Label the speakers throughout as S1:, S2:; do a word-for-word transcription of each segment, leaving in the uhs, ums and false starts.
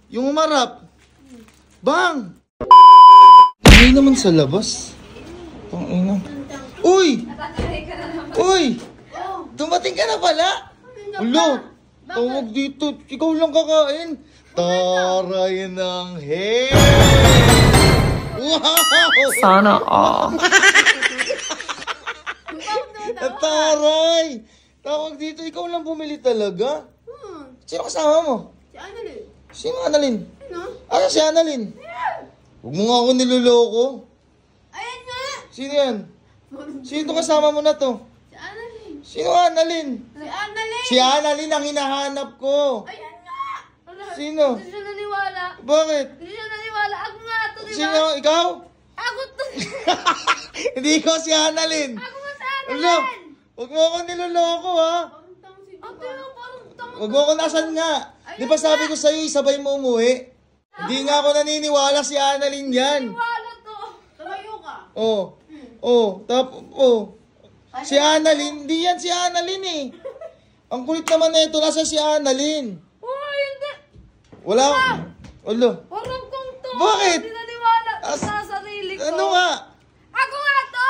S1: Yung umarap. Bang! Hindi naman sa labas. Tangina. Uy! Uy! Dumating ka na pala? Ulo! Tawag dito. Ikaw lang kakain. Taray ng hair! Wow!
S2: Sana all.
S1: Taray! Tawag dito. Ikaw lang bumili talaga? Sino kasama mo?
S3: Si Annalyn.
S1: Sino Annalyn?
S3: Ano?
S1: Ano si Annalyn? Huwag mo nga ako niloloko.
S3: Ayan nga!
S1: Sino yan? Sino kasama mo na to?
S3: Si Annalyn.
S1: Sino Annalyn?
S3: Si Annalyn!
S1: Si Annalyn ang hinahanap ko.
S3: Ayan nga!
S1: Sino?
S3: Hindi siya naniwala.
S1: Bakit?
S3: Hindi siya naniwala. Ako nga to, di ba?
S1: Sino? Ikaw?
S3: Ako to.
S1: Hindi ikaw si Annalyn.
S3: Ako nga si
S1: Ano?
S3: Annalyn.
S1: Huwag mo ako niloloko ha.
S3: Ate, parang tama.
S1: Huwag mo ako nasan nga. Di ba sabi ko sa'yo, sabay mo umuwi? Hindi nga ako naniniwala si Annalyn yan.
S3: Naniwala to. Tumayo ka.
S1: Oh. Oh. Tap. Oh. Si Annalyn. Hindi yan si Annalyn eh. Ang kulit naman na ito. Nasa si Annalyn.
S3: Oh, hindi.
S1: Wala. Ulo.
S3: Parang kong to.
S1: Bakit?
S3: Hindi naniwala
S1: As-
S3: sa sarili ko.
S1: Ano nga?
S3: Ako nga to.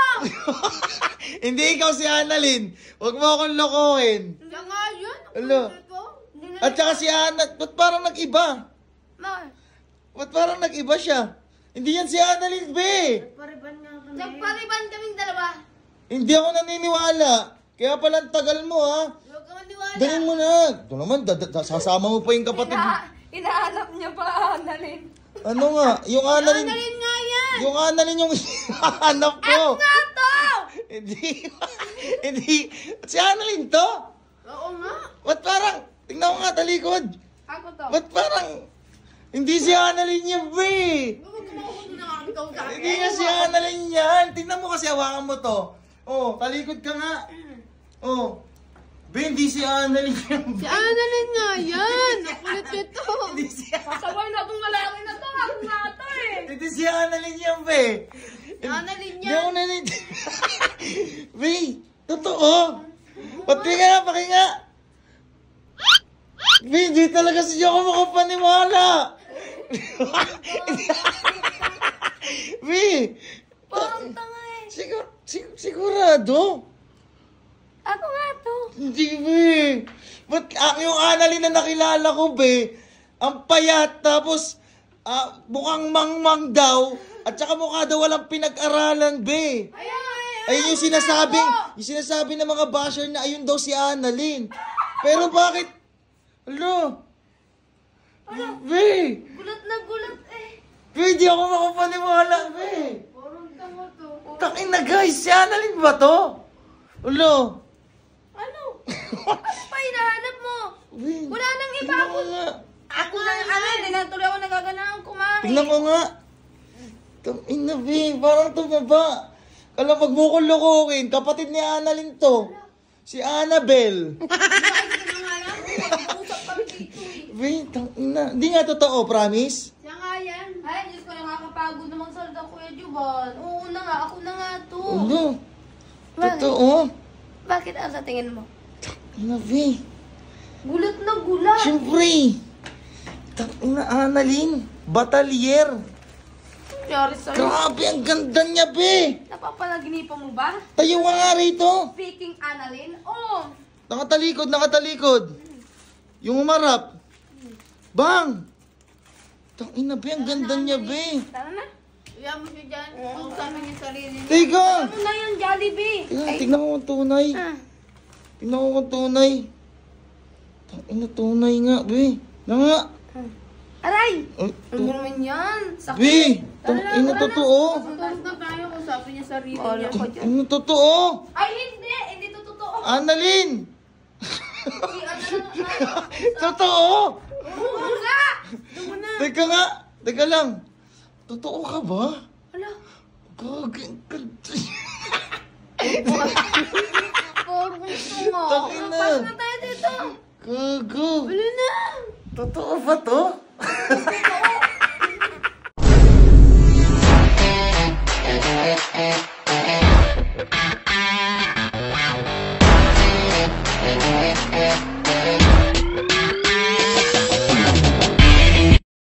S1: Hindi ikaw si Annalyn. Huwag mo akong lokohin.
S3: Siya nga yun.
S1: Ulo. At saka si Anna, ba't parang nag-iba?
S3: Bakit?
S1: Ba't parang nag-iba siya? Hindi yan si Annalyn, be!
S3: Nagpariban kaming dalawa.
S1: Hindi ako naniniwala. Kaya pala ang tagal mo, ha?
S3: Huwag ka maniwala.
S1: Dalhin mo na. Ito naman, da- da- sasama mo pa yung kapatid.
S3: Ina inahanap niya pa, Annalyn.
S1: Ano nga? Yung Annalyn,
S3: Annalyn nga yan.
S1: yung Annalyn yung hinahanap ko.
S3: Ako nga to.
S1: Hindi, hindi. Si Annalyn to?
S3: Oo nga.
S1: Ba't parang, tingnan ko nga talikod.
S3: Ako to.
S1: Ba't parang, hindi si Annalyn yan, be!
S3: Huwag ka makukundo na kami ikaw sa akin.
S1: Hindi nga si Annalyn yan. Tingnan mo kasi, hawakan mo to. Oh, talikod ka nga. Oh. Be, hindi si Annalyn yan.
S3: Si Annalyn nga yan. Nakulit nito.
S1: Hindi si
S3: Pasaway na itong lalaki na to. Ako nga to eh.
S1: Hindi si Annalyn yan, be.
S3: Si Annalyn
S1: Hindi
S3: yan.
S1: ako nanindigan. Be, totoo. Pati nga, paki nga. Be, hindi talaga siya ako makapaniwala. Be,
S3: Parang tanga eh.
S1: sigur, sig- sigurado.
S3: Ako nga to.
S1: Hindi, be. Ba't ah, yung Annalyn na nakilala ko, be, ang payat, tapos ah, mukhang mangmang daw, at saka mukha daw walang pinag-aralan, be.
S3: Ayan.
S1: Ayun yung sinasabing, yung sinasabi ng mga basher na ayun daw si Annalyn. Pero bakit? Ano? Be!
S3: Gulat na gulat eh.
S1: Be, di ako makapaniwala, be.
S3: Parang tanga to.
S1: Takin na guys, si Annalyn ba to? Ulo.
S3: Ano? Ano pa hinahanap mo?
S1: Be,
S3: Wala nang iba
S1: tingnan
S3: ako.
S1: ko nga.
S3: Ako na ano, hindi na tuloy ako nagaganahan kumain.
S1: Tingnan ko nga. Takin na, be. Parang tumaba. Kala pag mo ko lokohin, kapatid ni Annalyn to. Si Annabel.
S3: Usap kami dito eh.
S1: Be, takin na. Hindi nga totoo, promise?
S3: Siya nga yan. Ay, Diyos ko, nakakapagod namang salda, Kuya Juban. Oo na nga, ako na nga to.
S1: Ulo. Totoo.
S3: Bakit ano sa tingin mo?
S1: Takin na, be.
S3: Gulat na gulat.
S1: Siyempre. Takin na, Annalyn. Batalier.
S3: Nangyari sa'yo.
S1: Grabe, ang ganda niya, be.
S3: Napapanaginipan mo ba?
S1: Tayo ka nga rito.
S3: Speaking Annalyn? Oo.
S1: Nakatalikod, nakatalikod. Yung umarap. Bang! Takin na, be. Ang ganda niya, be.
S3: Tara na. Iyan mo siya dyan. Kausapin niya sarili niya.
S1: Teka!
S3: Ano na yung Jollibee?
S1: Teka, tignan ko kung tunay.
S3: Ah.
S1: Tignan ko kung tunay. Takin na, tunay nga, be. Na nga.
S3: Aray!
S1: Ay,
S3: Ano
S1: tu-
S3: naman yan? Sakit.
S1: be, takin na, totoo.
S3: Tulog na tayo. Kausapin niya sarili niya.
S1: Takin na, totoo.
S3: Ay, hindi! Hindi to totoo.
S1: Annalyn!
S3: Si ano na.
S1: Totoo!
S3: Oo nga! Doon mo na.
S1: Teka nga, teka lang. Totoo ka ba?
S3: Ala.
S1: Gagi.
S3: Parang gusto mo.
S1: Takin na.
S3: Pasok na tayo dito.
S1: Gago.
S3: Wala na.
S1: Totoo ba to?